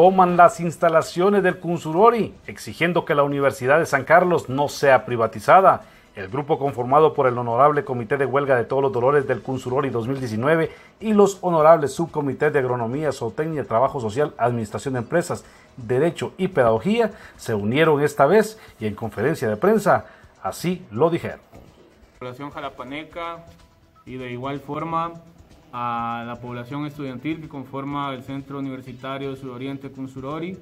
toman las instalaciones del Cunsurori, exigiendo que la Universidad de San Carlos no sea privatizada. El grupo, conformado por el Honorable Comité de Huelga de Todos los Dolores del Cunsurori 2019 y los honorables subcomités de Agronomía, Zootecnia, Trabajo Social, Administración de Empresas, Derecho y Pedagogía, se unieron esta vez y en conferencia de prensa así lo dijeron. Población jalapaneca y de igual forma a la población estudiantil que conforma el Centro Universitario Suroriente Cunsurori,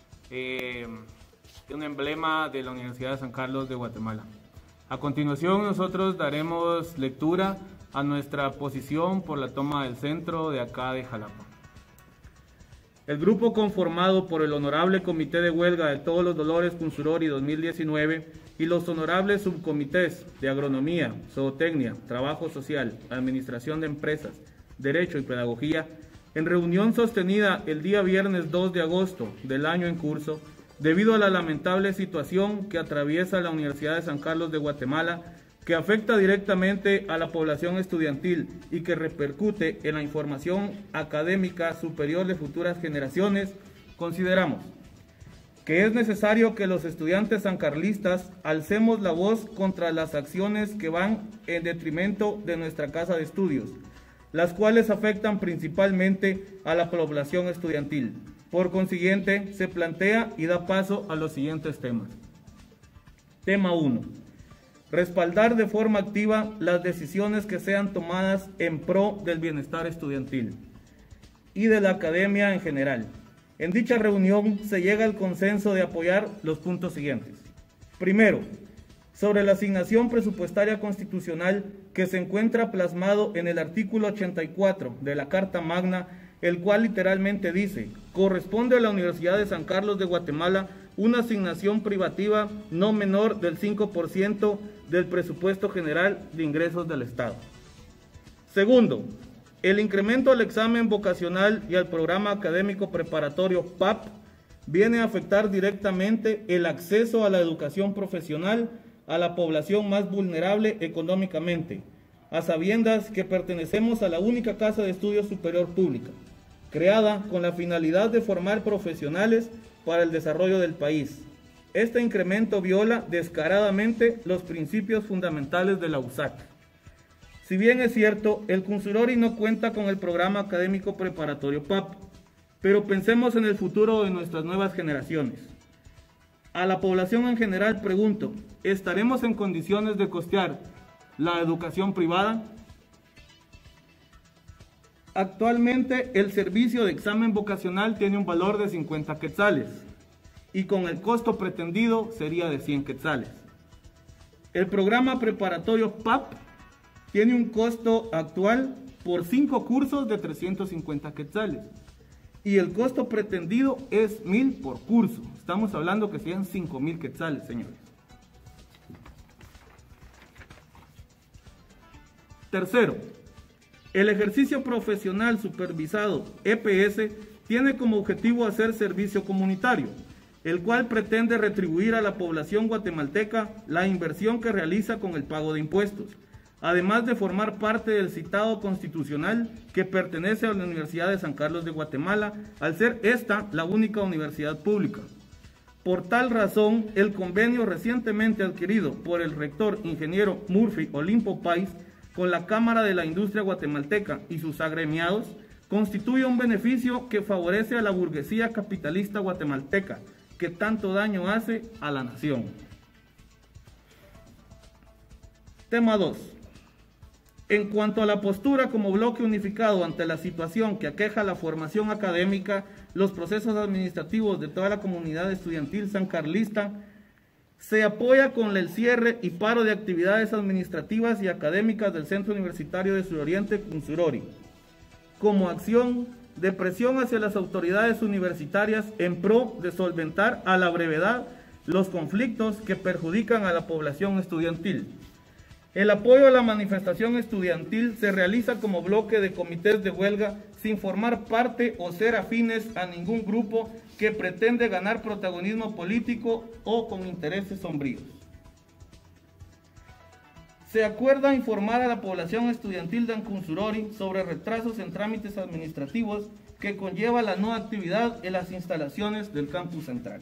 un emblema de la Universidad de San Carlos de Guatemala. A continuación nosotros daremos lectura a nuestra posición por la toma del centro de acá de Jalapa. El grupo, conformado por el Honorable Comité de Huelga de Todos los Dolores Cunsurori 2019 y los honorables subcomités de Agronomía, Zootecnia, Trabajo Social, Administración de Empresas, Derecho y Pedagogía, en reunión sostenida el día viernes 2 de agosto del año en curso, debido a la lamentable situación que atraviesa la Universidad de San Carlos de Guatemala, que afecta directamente a la población estudiantil y que repercute en la información académica superior de futuras generaciones, consideramos que es necesario que los estudiantes sancarlistas alcemos la voz contra las acciones que van en detrimento de nuestra casa de estudios, las cuales afectan principalmente a la población estudiantil. Por consiguiente, se plantea y da paso a los siguientes temas. Tema 1. Respaldar de forma activa las decisiones que sean tomadas en pro del bienestar estudiantil y de la academia en general. En dicha reunión se llega al consenso de apoyar los puntos siguientes. Primero, sobre la asignación presupuestaria constitucional que se encuentra plasmado en el artículo 84 de la Carta Magna, el cual literalmente dice: corresponde a la Universidad de San Carlos de Guatemala una asignación privativa no menor del 5% del presupuesto general de ingresos del Estado. Segundo, el incremento al examen vocacional y al programa académico preparatorio PAP viene a afectar directamente el acceso a la educación profesional a la población más vulnerable económicamente, a sabiendas que pertenecemos a la única casa de estudios superior pública, creada con la finalidad de formar profesionales para el desarrollo del país. Este incremento viola descaradamente los principios fundamentales de la USAC. Si bien es cierto, el Cunsurori no cuenta con el programa académico preparatorio PAP, pero pensemos en el futuro de nuestras nuevas generaciones. A la población en general pregunto, ¿estaremos en condiciones de costear la educación privada? Actualmente el servicio de examen vocacional tiene un valor de 50 quetzales y con el costo pretendido sería de 100 quetzales. El programa preparatorio PAP tiene un costo actual por 5 cursos de 350 quetzales y el costo pretendido es 1000 por curso. Estamos hablando que sean 5000 quetzales, señores. Tercero, el ejercicio profesional supervisado EPS tiene como objetivo hacer servicio comunitario, el cual pretende retribuir a la población guatemalteca la inversión que realiza con el pago de impuestos, además de formar parte del citado constitucional que pertenece a la Universidad de San Carlos de Guatemala, al ser esta la única universidad pública. Por tal razón, el convenio recientemente adquirido por el rector ingeniero Murphy Olimpo Pais con la Cámara de la Industria Guatemalteca y sus agremiados constituye un beneficio que favorece a la burguesía capitalista guatemalteca, que tanto daño hace a la nación. Tema 2. En cuanto a la postura como bloque unificado ante la situación que aqueja la formación académica, los procesos administrativos de toda la comunidad estudiantil sancarlista, se apoya con el cierre y paro de actividades administrativas y académicas del Centro Universitario de Suroriente Cunsurori, como acción de presión hacia las autoridades universitarias en pro de solventar a la brevedad los conflictos que perjudican a la población estudiantil. El apoyo a la manifestación estudiantil se realiza como bloque de comités de huelga sin formar parte o ser afines a ningún grupo que pretende ganar protagonismo político o con intereses sombríos. Se acuerda informar a la población estudiantil de Cunsurori sobre retrasos en trámites administrativos que conlleva la no actividad en las instalaciones del campus central.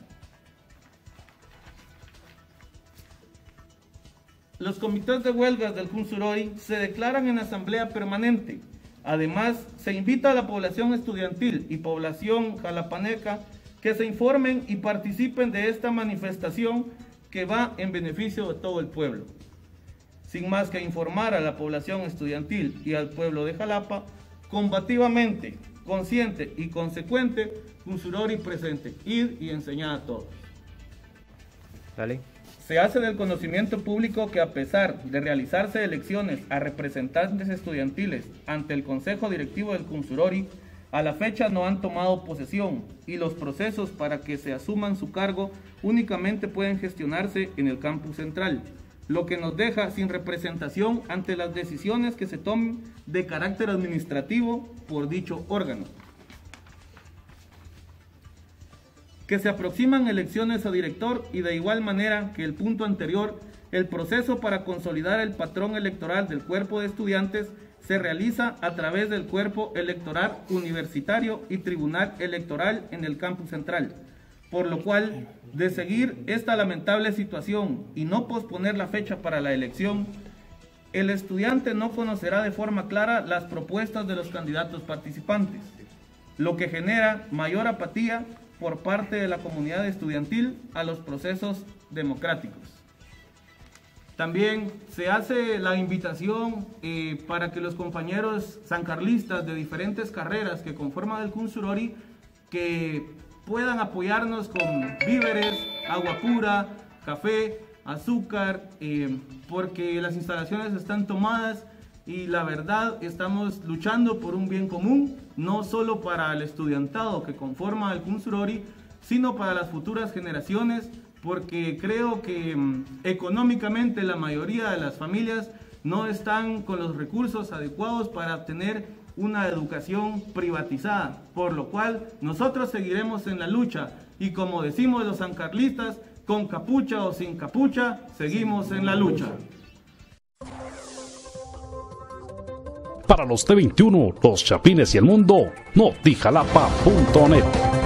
Los comités de huelgas del Cunsurori se declaran en asamblea permanente. Además, se invita a la población estudiantil y población jalapaneca que se informen y participen de esta manifestación que va en beneficio de todo el pueblo. Sin más que informar a la población estudiantil y al pueblo de Jalapa, combativamente, consciente y consecuente, Cunsurori presente, ir y enseñar a todos. Dale. Se hace del conocimiento público que a pesar de realizarse elecciones a representantes estudiantiles ante el Consejo Directivo del Cunsurori, a la fecha no han tomado posesión y los procesos para que se asuman su cargo únicamente pueden gestionarse en el campus central, lo que nos deja sin representación ante las decisiones que se tomen de carácter administrativo por dicho órgano. Que se aproximan elecciones a director y de igual manera que el punto anterior, el proceso para consolidar el patrón electoral del cuerpo de estudiantes se realiza a través del cuerpo electoral universitario y tribunal electoral en el campus central, por lo cual, de seguir esta lamentable situación y no posponer la fecha para la elección, el estudiante no conocerá de forma clara las propuestas de los candidatos participantes, lo que genera mayor apatía por parte de la comunidad estudiantil a los procesos democráticos. También se hace la invitación para que los compañeros sancarlistas de diferentes carreras que conforman el Cunsurori que puedan apoyarnos con víveres, agua pura, café, azúcar, porque las instalaciones están tomadas y la verdad estamos luchando por un bien común, no solo para el estudiantado que conforma el Cunsurori, sino para las futuras generaciones, porque creo que económicamente la mayoría de las familias no están con los recursos adecuados para tener una educación privatizada, por lo cual nosotros seguiremos en la lucha y como decimos los sancarlistas, con capucha o sin capucha, seguimos en la lucha. Para los T21, los Chapines y el mundo, notijalapa.net.